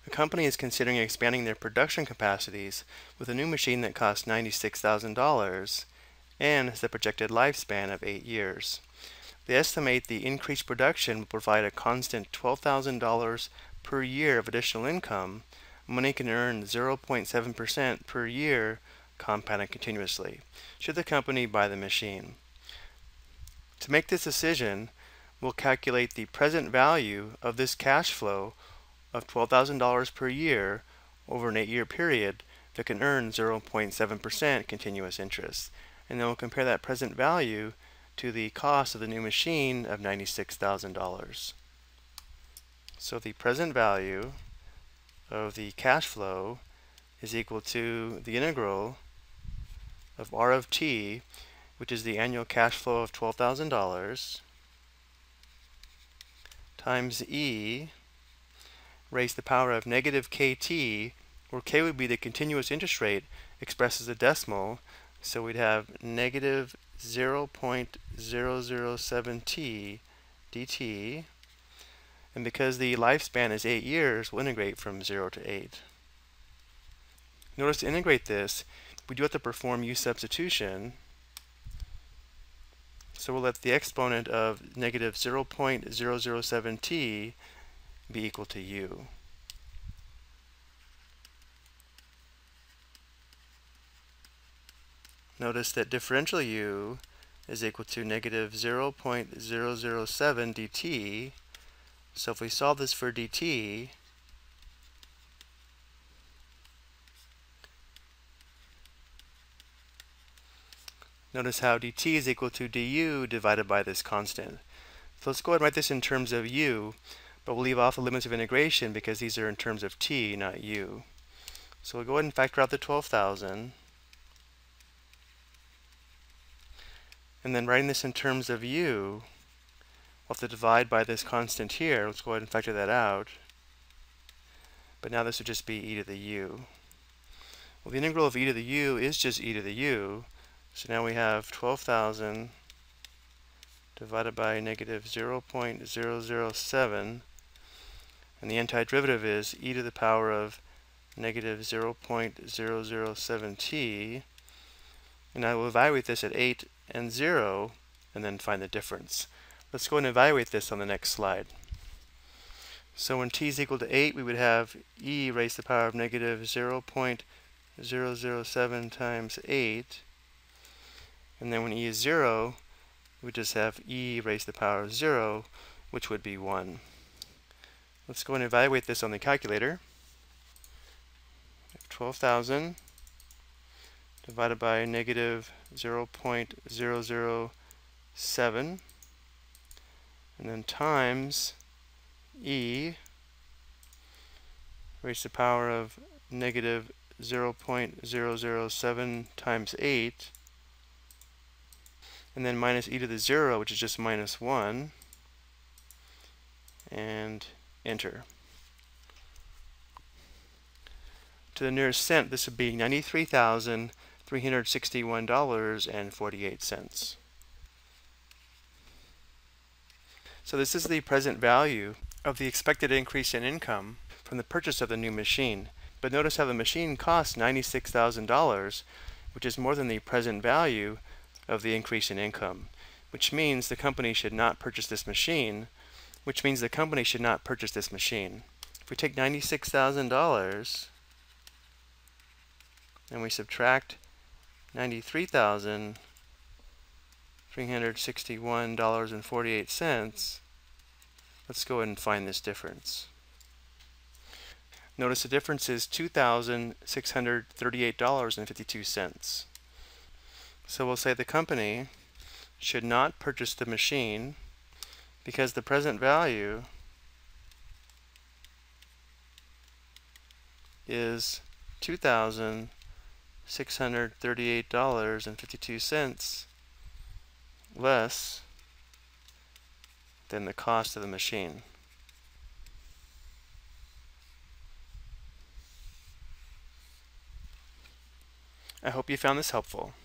A company is considering expanding their production capacities with a new machine that costs $96,000 and has a projected lifespan of 8 years. They estimate the increased production will provide a constant $12,000 per year of additional income. Money can earn 0.7% per year compounded continuously, should the company buy the machine. To make this decision, we'll calculate the present value of this cash flow of $12,000 per year over an 8-year period that can earn 0.7% continuous interest. And then we'll compare that present value to the cost of the new machine of $96,000. So the present value of the cash flow is equal to the integral of R of t, which is the annual cash flow of $12,000, times E raised to the power of negative kt, where k would be the continuous interest rate expressed as a decimal, so we'd have negative 0.007t dt, and because the lifespan is 8 years, we'll integrate from 0 to 8. Notice to integrate this, we do have to perform u substitution, so we'll let the exponent of negative 0.007t be equal to u. Notice that differential u is equal to negative 0.007 dt. So if we solve this for dt, notice how dt is equal to du divided by this constant. So let's go ahead and write this in terms of u, but we'll leave off the limits of integration because these are in terms of t, not u. So we'll go ahead and factor out the 12,000. And then writing this in terms of u, we'll have to divide by this constant here. Let's go ahead and factor that out. But now this would just be e to the u. Well, the integral of e to the u is just e to the u. So now we have 12,000 divided by negative 0.007. And the antiderivative is e to the power of negative 0.007t. And I will evaluate this at 8 and 0, and then find the difference. Let's go and evaluate this on the next slide. So when t is equal to 8, we would have e raised to the power of negative 0.007 times 8. And then when e is 0, we just have e raised to the power of 0, which would be 1. Let's go and evaluate this on the calculator. 12,000 divided by negative 0.007, and then times e raised to the power of negative 0.007 times 8, and then minus e to the 0, which is just minus 1, and enter. To the nearest cent, this would be $93,361.48. So this is the present value of the expected increase in income from the purchase of the new machine. But notice how the machine costs $96,000, which is more than the present value of the increase in income, which means the company should not purchase this machine, If we take $96,000 and we subtract $93,361.48, let's go ahead and find this difference. Notice the difference is $2,638.52. So we'll say the company should not purchase the machine because the present value is $2,638.52 less than the cost of the machine. I hope you found this helpful.